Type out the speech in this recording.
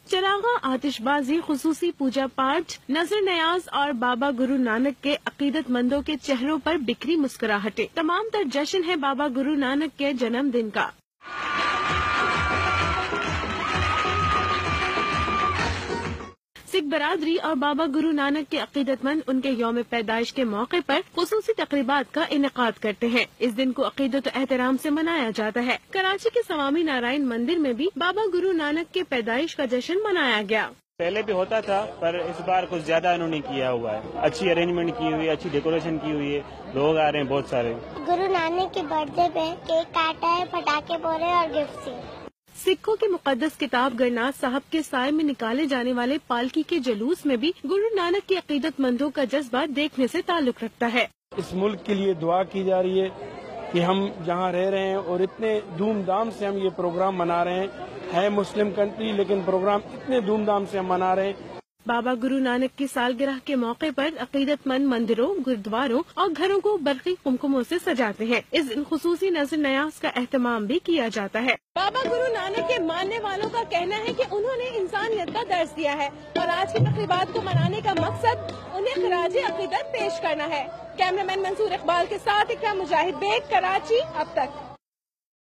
چراغاں، آتش بازی، خصوصی پوجا پاٹ، نظر نیاز اور بابا گرو نانک کے عقیدت مندوں کے چہروں پر بکھری مسکراہٹیں۔ تمام تر جشن ہے بابا گرو نانک کے جنم دن کا۔ سکھ برادری اور بابا گرو نانک کے عقیدت مند ان کے یوم پیدائش کے موقع پر خصوصی تقریبات کا انعقاد کرتے ہیں۔ اس دن کو عقیدت و احترام سے منایا جاتا ہے۔ کراچی کے سوامی نارائن مندر میں بھی بابا گرو نانک کے پیدائش کا جشن منایا گیا۔ پہلے بھی ہوتا تھا پر اس بار کچھ زیادہ انہوں نے کیا ہوا ہے، اچھی ارینجمنٹ کی ہوئی ہے، اچھی ڈیکوریشن کی ہوئی ہے، لوگ آ رہے ہیں بہت سارے۔ گرو نانک کے برتھ ڈے پہ کیک کاٹا ہے، پٹاخے پھوڑے اور گفٹ سے۔ سکھوں کی مقدس کتاب گرناتھ صاحب کے سائے میں نکالے جانے والے پالکی کے جلوس میں بھی گرو نانک کی عقیدت مندوں کا جذبہ دیکھنے سے تعلق رکھتا ہے۔ اس ملک کے لیے دعا کی جا رہی ہے کہ ہم جہاں رہ رہے ہیں اور اتنے دھوم دھام سے ہم یہ پروگرام منا رہے ہیں، ہے مسلم کنٹری لیکن پروگرام اتنے دھوم دھام سے ہم منا رہے ہیں۔ بابا گرو نانک کی سالگرہ کے موقع پر عقیدت مند مندروں، گردواروں اور گھروں کو برقی قمقموں سے سجاتے ہیں۔ اس دن خصوصی نظر نیاز کا اہتمام بھی کیا جاتا ہے۔ بابا گرو نانک کے ماننے والوں کا کہنا ہے کہ انہوں نے انسانیت کا درس دیا ہے اور آج کی تقریبات کو منانے کا مقصد انہیں خراج عقیدت پیش کرنا ہے۔ کیمرہ مین منصور اقبال کے ساتھ اقرا مجاہد بیگ، کراچی اب تک۔